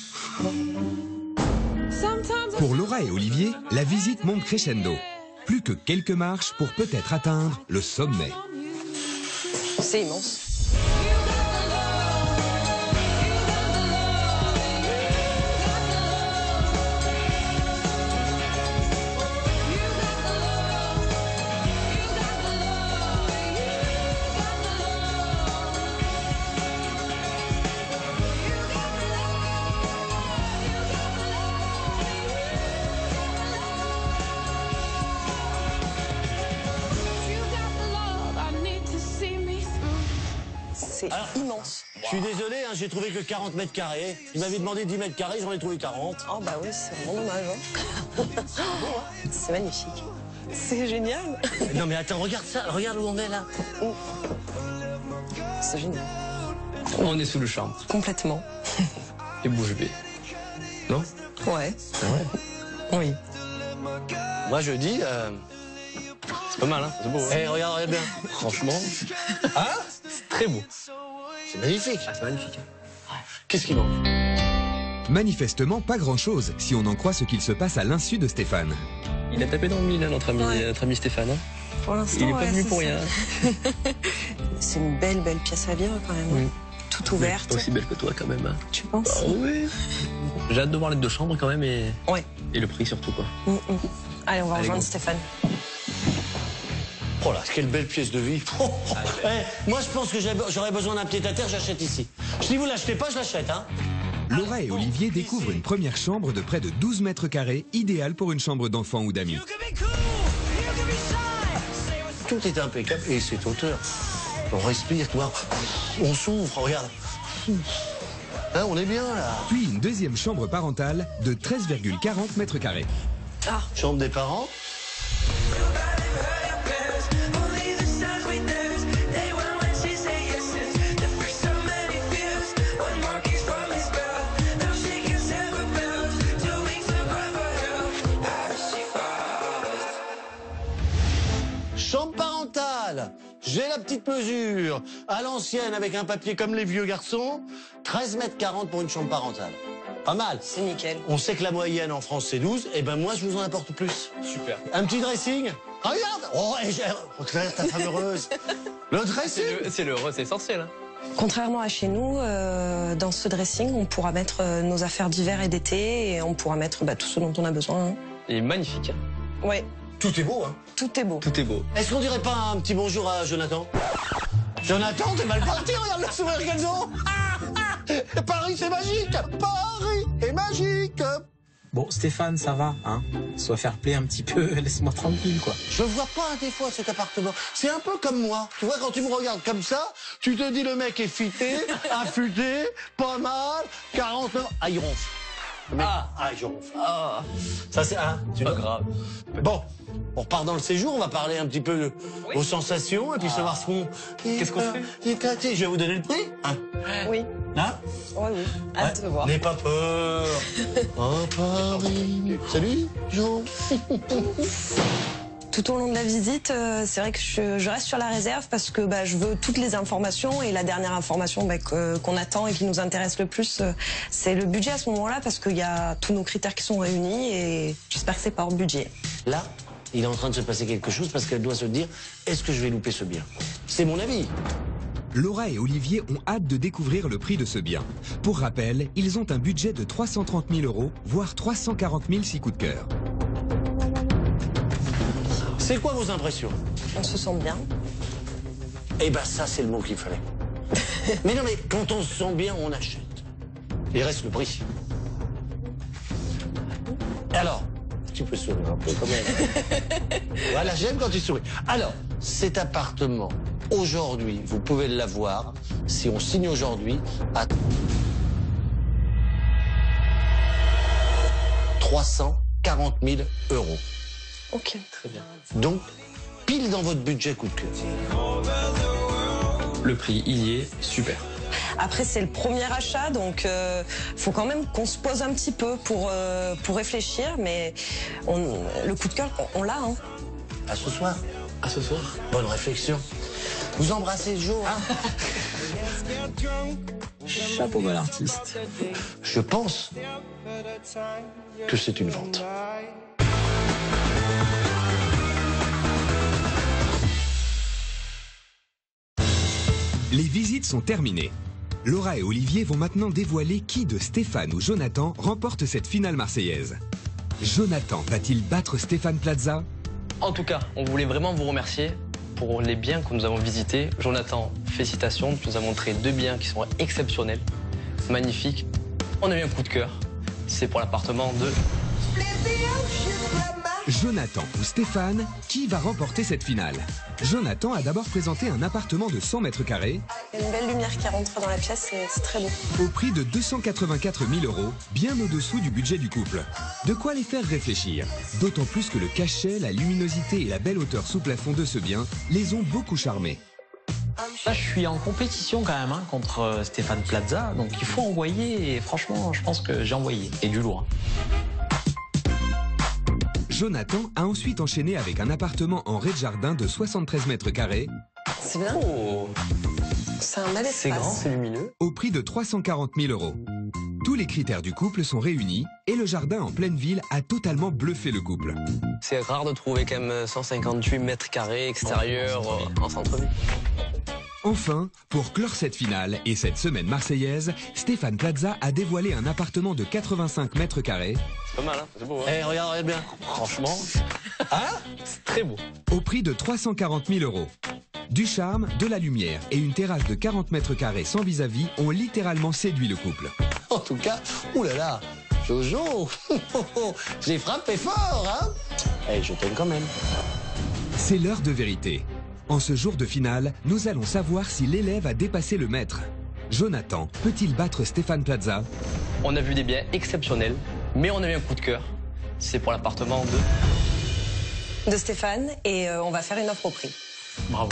Pour Laura et Olivier, la visite monte crescendo. Plus que quelques marches pour peut-être atteindre le sommet. C'est immense. C'est Alors, immense. Je suis désolé, hein, j'ai trouvé que quarante mètres carrés. Il m'avait demandé dix mètres carrés, j'en ai trouvé quarante. Oh bah oui, c'est vraiment dommage. Hein. C'est magnifique. C'est génial. Non mais attends, regarde ça, regarde où on est là. C'est génial. On est sous le charme. Complètement. Et bouche bée. Non? Ouais. C'est vrai. Oui. Moi je dis... Euh... C'est pas mal, hein. C'est beau. Hein. Eh, regarde, regarde bien. Franchement. Hein? C'est très beau. C'est magnifique. Ah, c'est magnifique. Hein. Qu'est-ce qui manque? Manifestement pas grand-chose, si on en croit ce qu'il se passe à l'insu de Stéphane. Il a tapé dans le mille, hein, notre ami, Ouais. notre ami Stéphane. Hein. Pour l'instant, Il est pas ouais, venu c'est pour ça. rien. C'est une belle, belle pièce à vivre quand même. Oui. Toute Mais ouverte. pas aussi belle que toi quand même. Hein. Tu penses? Ah oui. J'ai hâte de voir les deux chambres quand même et, Ouais. et le prix surtout quoi. Mm, mm. Allez, on va Allez, rejoindre go. Stéphane. Oh là, quelle belle pièce de vie. Oh, oh. Eh, moi, je pense que j'ai- j'aurais besoin d'un pied-à-terre, j'achète ici. Si vous l'achetez pas, je l'achète, hein. Laura et Olivier découvrent une première chambre de près de douze mètres carrés, idéale pour une chambre d'enfant ou d'amis. Tout est impeccable et cette hauteur. On respire, tu vois. On souffre, regarde. Hein, on est bien, là. Puis une deuxième chambre parentale de treize virgule quarante mètres carrés. Ah, Chambre des parents. Chambre parentale. J'ai la petite mesure. À l'ancienne, avec un papier comme les vieux garçons. treize mètres quarante pour une chambre parentale. Pas mal. c'est nickel. On sait que la moyenne en France, c'est douze. Et ben moi, je vous en apporte plus. Super. Un petit dressing. Regarde. Oh, et j'ai... Oh, Claire, ta femme heureuse. Le dressing. C'est le, c'est le c'est essentiel. Hein. Contrairement à chez nous, euh, dans ce dressing, on pourra mettre euh, nos affaires d'hiver et d'été et on pourra mettre bah, tout ce dont on a besoin. Hein. Il est magnifique. Hein. Ouais, Tout est beau, hein. tout est beau. Tout est beau. Est-ce qu'on dirait pas un petit bonjour à Jonathan? Jonathan, t'es mal parti, regarde le sourire qu'elles ont. Ah, ah, Paris, c'est magique. Paris est magique. Bon, Stéphane, ça va, hein? Sois fair play un petit peu, laisse-moi tranquille, quoi. Je vois pas un défaut à cet appartement. C'est un peu comme moi. Tu vois, quand tu me regardes comme ça, tu te dis le mec est fité, affûté, pas mal, quarante-neuf. Ah, il ronfle. Le mec- Ah. ah, il ronfle. Ah. Ça, c'est un. C'est pas grave. Bon, on repart dans le séjour, on va parler un petit peu de vos sensations et puis savoir ce qu'on... Qu'est-ce qu'on fait Éclaté, je vais vous donner le prix. Hein, Oui, hein oui, oui. Hâte de voir. N'aie pas peur. Oh, Paris. Salut, Jean. Tout au long de la visite, euh, c'est vrai que je, je reste sur la réserve parce que bah, je veux toutes les informations et la dernière information bah, que- qu'on attend et qui nous intéresse le plus, euh, c'est le budget à ce moment-là parce qu'il y a tous nos critères qui sont réunis et j'espère que c'est pas hors budget. Là, il est en train de se passer quelque chose parce qu'elle doit se dire, est-ce que je vais louper ce bien? C'est mon avis. Laura et Olivier ont hâte de découvrir le prix de ce bien. Pour rappel, ils ont un budget de trois cent trente mille euros, voire trois cent quarante mille si coup de cœur. C'est quoi vos impressions? On se sent bien. Eh ben ça, c'est le mot qu'il fallait. Mais non, mais quand on se sent bien, on achète. Il reste le prix. Alors, tu peux sourire un peu quand même. Voilà, j'aime quand tu souris. Alors, cet appartement, aujourd'hui, vous pouvez l'avoir, si on signe aujourd'hui, à trois cent quarante mille euros. Ok. Très bien. Donc, pile dans votre budget coup de cœur. Le prix, il y est super. Après, c'est le premier achat, donc euh, faut quand même qu'on se pose un petit peu pour, euh, pour réfléchir, mais on, le coup de cœur, on, on l'a. Hein. À ce soir. À ce soir. Bonne réflexion. Vous embrassez le jour. Hein. Chapeau bel artiste. Je pense que c'est une vente. Les visites sont terminées. Laura et Olivier vont maintenant dévoiler qui de Stéphane ou Jonathan remporte cette finale marseillaise. Jonathan va-t-il battre Stéphane Plaza? En tout cas, on voulait vraiment vous remercier pour les biens que nous avons visités. Jonathan, félicitations. Tu nous as montré deux biens qui sont exceptionnels, magnifiques. On a eu un coup de cœur. C'est pour l'appartement de... Jonathan ou Stéphane, qui va remporter cette finale? Jonathan a d'abord présenté un appartement de cent mètres carrés Il y a une belle lumière qui rentre dans la pièce, c'est c'est très beau. au prix de deux cent quatre-vingt-quatre mille euros, bien au-dessous du budget du couple. De quoi les faire réfléchir, d'autant plus que le cachet, la luminosité et la belle hauteur sous plafond de ce bien les ont beaucoup charmés. Là, je suis en compétition quand même hein, contre euh, Stéphane Plaza, donc il faut envoyer et franchement, je pense que j'ai envoyé. Et du lourd. Hein. Jonathan a ensuite enchaîné avec un appartement en rez-de-jardin de soixante-treize mètres carrés C'est bien. Oh, C'est un bel espace. c'est grand, c'est lumineux. au prix de trois cent quarante mille euros. Tous les critères du couple sont réunis et le jardin en pleine ville a totalement bluffé le couple. C'est rare de trouver quand même cent cinquante-huit mètres carrés extérieurs euh, en centre-ville. Enfin, pour clore cette finale et cette semaine marseillaise, Stéphane Plaza a dévoilé un appartement de quatre-vingt-cinq mètres carrés. C'est pas mal, hein, c'est beau. Hein. Eh, hey, regarde, regarde bien. Franchement, Hein? c'est très beau. Au prix de trois cent quarante mille euros. Du charme, de la lumière et une terrasse de quarante mètres carrés sans vis-à-vis ont littéralement séduit le couple. En tout cas, oulala, Jojo, j'ai frappé fort, hein? Eh, hey, je t'aime quand même. C'est l'heure de vérité. En ce jour de finale, nous allons savoir si l'élève a dépassé le maître. Jonathan peut-il battre Stéphane Plaza? On a vu des biens exceptionnels, mais on a eu un coup de cœur. C'est pour l'appartement de... De Stéphane, et euh, on va faire une offre au prix. Bravo.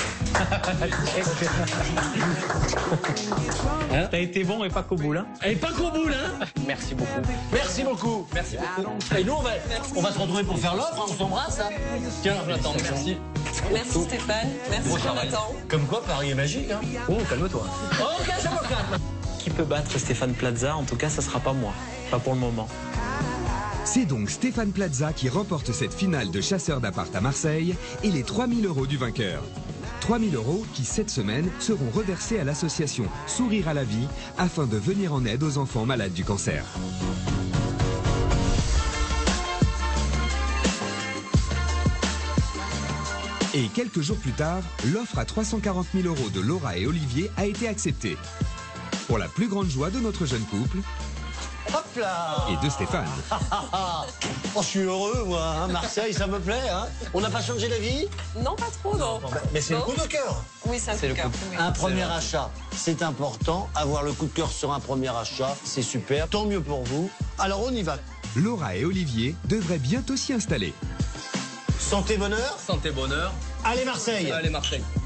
Hein? T'as été bon et pas qu'au bout, là. Et pas qu'au bout, hein? Merci beaucoup. Merci beaucoup. Merci beaucoup. Et nous, on va, on va se retrouver pour faire l'offre, hein, on s'embrasse, hein? Tiens, Jonathan, merci. Merci Stéphane, merci Bon travail. Jonathan. Comme quoi, Paris est magique, hein? Oh, calme-toi. Ok, je me calme. Qui peut battre Stéphane Plaza? En tout cas, ça sera pas moi. Pas pour le moment. C'est donc Stéphane Plaza qui remporte cette finale de chasseur d'appart à Marseille et les trois mille euros du vainqueur. trois mille euros qui, cette semaine, seront reversés à l'association Sourire à la vie afin de venir en aide aux enfants malades du cancer. Et quelques jours plus tard, l'offre à trois cent quarante mille euros de Laura et Olivier a été acceptée. Pour la plus grande joie de notre jeune couple Hop là! et de Stéphane. Oh, je suis heureux, moi, hein? Marseille, ça me plaît, hein? On n'a pas changé d'avis? Non, pas trop, non. Mais c'est le coup de cœur. Oui, c'est un coup de cœur. Oui. Un premier achat, c'est important. Avoir le coup de cœur sur un premier achat, c'est super. Tant mieux pour vous. Alors, on y va. Laura et Olivier devraient bientôt s'y installer. Santé, bonheur. Santé, bonheur. Allez, Marseille! Allez, Marseille.